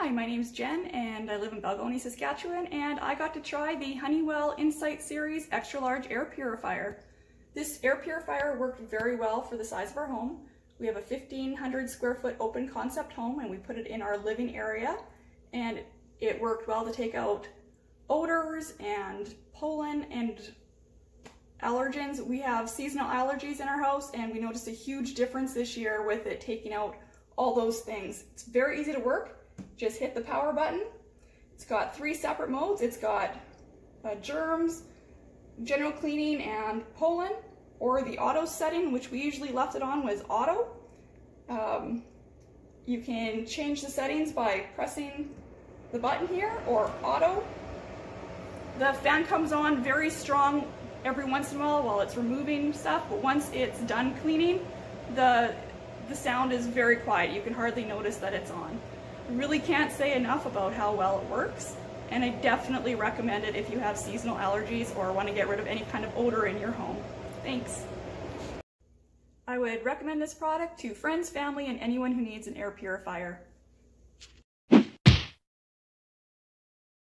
Hi, my name's Jen and I live in Balgonie, Saskatchewan, and I got to try the Honeywell Insight Series Extra Large Air Purifier. This air purifier worked very well for the size of our home. We have a 1,500 square foot open concept home and we put it in our living area, and it worked well to take out odors and pollen and allergens. We have seasonal allergies in our house and we noticed a huge difference this year with it taking out all those things. It's very easy to work. Just hit the power button. It's got 3 separate modes. It's got germs, general cleaning, and pollen, or the auto setting, which we usually left it on, was auto. You can change the settings by pressing the button here, or auto. The fan comes on very strong every once in a while it's removing stuff, but once it's done cleaning, the sound is very quiet. You can hardly notice that it's on. I really can't say enough about how well it works, and I definitely recommend it if you have seasonal allergies or want to get rid of any kind of odor in your home. Thanks. I would recommend this product to friends, family, and anyone who needs an air purifier.